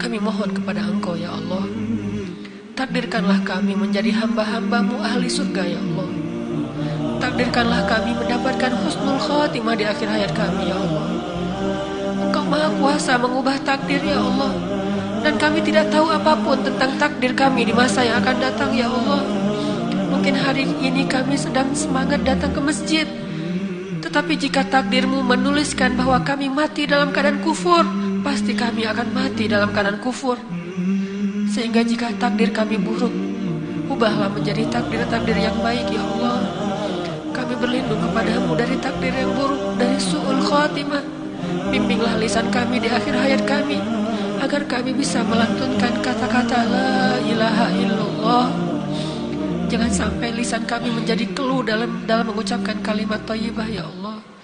kami mohon kepada Engkau ya Allah, takdirkanlah kami menjadi hamba-hambamu ahli surga ya Allah. Takdirkanlah kami mendapatkan husnul khatimah di akhir hayat kami ya Allah. Engkau maha kuasa mengubah takdir ya Allah, dan kami tidak tahu apapun tentang takdir kami di masa yang akan datang ya Allah. Mungkin hari ini kami sedang semangat datang ke masjid, tetapi jika takdirmu menuliskan bahwa kami mati dalam keadaan kufur, pasti kami akan mati dalam keadaan kufur. Sehingga jika takdir kami buruk, ubahlah menjadi takdir-takdir yang baik ya Allah. Kami berlindung kepadamu dari takdir yang buruk, dari su'ul khatimah. Bimbinglah lisan kami di akhir hayat kami, agar kami bisa melantunkan kata-kata la ilaha illallah. Jangan sampai lisan kami menjadi keluh dalam mengucapkan kalimat thayyibah ya Allah.